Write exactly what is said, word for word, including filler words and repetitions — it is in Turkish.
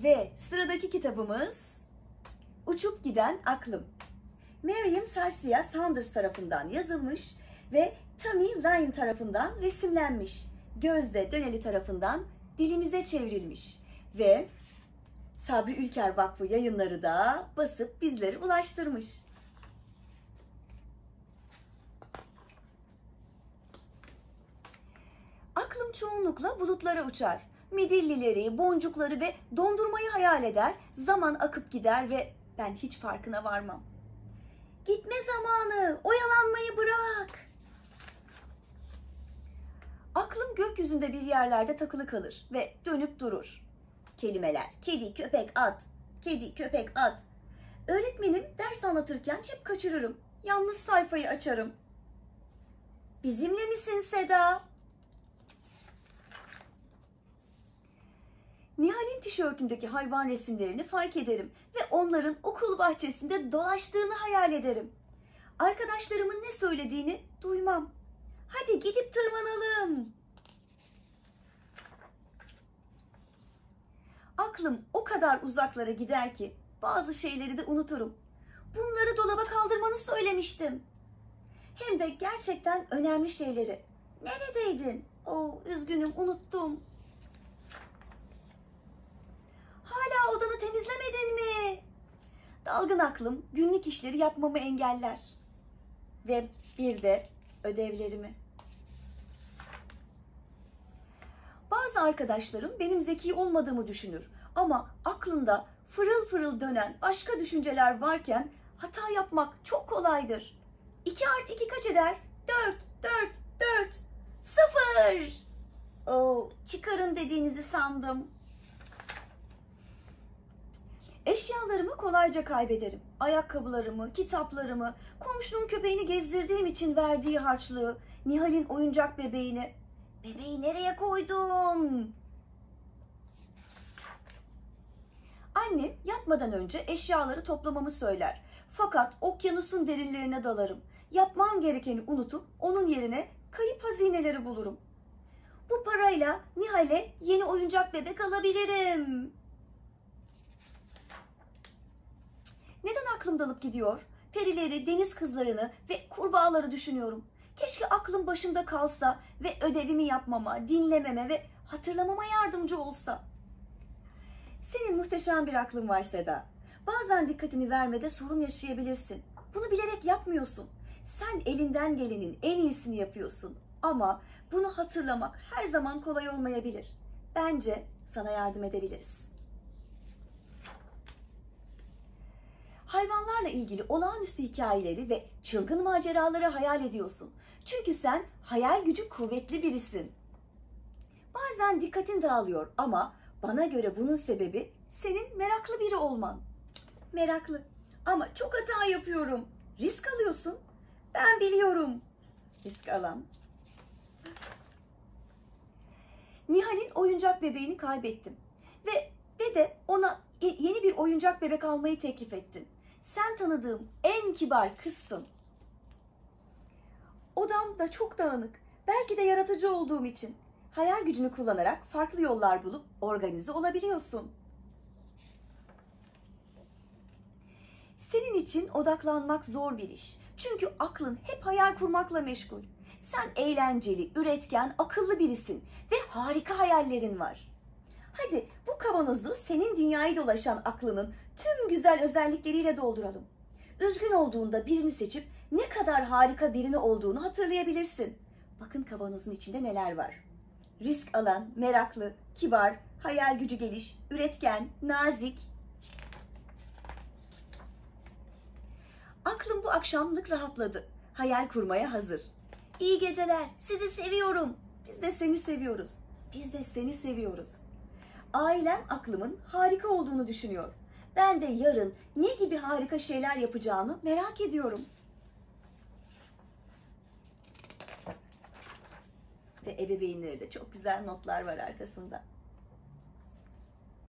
Ve sıradaki kitabımız Uçup Giden Aklım. Miriam Sarsia Saunders tarafından yazılmış ve Tammy Lyon tarafından resimlenmiş. Gözde Döneli tarafından dilimize çevrilmiş ve Sabri Ülker Vakfı Yayınları da basıp bizlere ulaştırmış. Aklım çoğunlukla bulutlara uçar. Midillileri, boncukları ve dondurmayı hayal eder, zaman akıp gider ve ben hiç farkına varmam. Gitme zamanı, oyalanmayı bırak. Aklım gökyüzünde bir yerlerde takılı kalır ve dönüp durur. Kelimeler, kedi, köpek, at, kedi, köpek, at. Öğretmenim ders anlatırken hep kaçırırım. Yalnız sayfayı açarım. Bizimle misin Seda? Nihal'in tişörtündeki hayvan resimlerini fark ederim ve onların okul bahçesinde dolaştığını hayal ederim. Arkadaşlarımın ne söylediğini duymam. Hadi gidip tırmanalım. Aklım o kadar uzaklara gider ki bazı şeyleri de unuturum. Bunları dolaba kaldırmanı söylemiştim. Hem de gerçekten önemli şeyleri. Neredeydin? Oh, üzgünüm, unuttum. Hala odanı temizlemedin mi? Dalgın aklım günlük işleri yapmamı engeller. Ve bir de ödevlerimi. Bazı arkadaşlarım benim zeki olmadığımı düşünür. Ama aklında fırıl fırıl dönen başka düşünceler varken hata yapmak çok kolaydır. iki artı iki kaç eder? dört, dört, dört, sıfır. Oh, çıkarın dediğinizi sandım. Eşyalarımı kolayca kaybederim. Ayakkabılarımı, kitaplarımı, komşunun köpeğini gezdirdiğim için verdiği harçlığı, Nihal'in oyuncak bebeğini. Bebeği nereye koydun? Annem yatmadan eşyaları eşyaları toplamamı söyler. Fakat okyanusun derinlerine dalarım. Yapmam gerekeni unutup onun yerine kayıp hazineleri bulurum. Bu parayla Nihal'e yeni oyuncak bebek alabilirim. Neden aklım dalıp gidiyor? Perileri, deniz kızlarını ve kurbağaları düşünüyorum. Keşke aklım başımda kalsa ve ödevimi yapmama, dinlememe ve hatırlamama yardımcı olsa. Senin muhteşem bir aklın var Seda. Bazen dikkatini vermede sorun yaşayabilirsin. Bunu bilerek yapmıyorsun. Sen elinden gelenin en iyisini yapıyorsun. Ama bunu hatırlamak her zaman kolay olmayabilir. Bence sana yardım edebiliriz. Hayvanlarla ilgili olağanüstü hikayeleri ve çılgın maceraları hayal ediyorsun. Çünkü sen hayal gücü kuvvetli birisin. Bazen dikkatin dağılıyor ama bana göre bunun sebebi senin meraklı biri olman. Meraklı ama çok hata yapıyorum. Risk alıyorsun. Ben biliyorum. Risk alan. Nihal'in oyuncak bebeğini kaybettim. Ve, ve de ona yeni bir oyuncak bebek almayı teklif ettin. Sen tanıdığım en kibar kızsın. Odam da çok dağınık. Belki de yaratıcı olduğum için. Hayal gücünü kullanarak farklı yollar bulup organize olabiliyorsun. Senin için odaklanmak zor bir iş. Çünkü aklın hep hayal kurmakla meşgul. Sen eğlenceli, üretken, akıllı birisin ve harika hayallerin var. Hadi bu kavanozu senin dünyayı dolaşan aklının tüm güzel özellikleriyle dolduralım. Üzgün olduğunda birini seçip ne kadar harika birini olduğunu hatırlayabilirsin. Bakın kavanozun içinde neler var. Risk alan, meraklı, kibar, hayal gücü geniş, üretken, nazik. Aklım bu akşamlık rahatladı. Hayal kurmaya hazır. İyi geceler, sizi seviyorum. Biz de seni seviyoruz. Biz de seni seviyoruz. Ailem aklımın harika olduğunu düşünüyor. Ben de yarın ne gibi harika şeyler yapacağını merak ediyorum. Ve ebeveynleri de çok güzel notlar var arkasında.